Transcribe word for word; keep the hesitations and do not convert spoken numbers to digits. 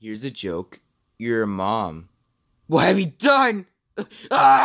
Here's a joke. You're a mom. What have you done? Ah!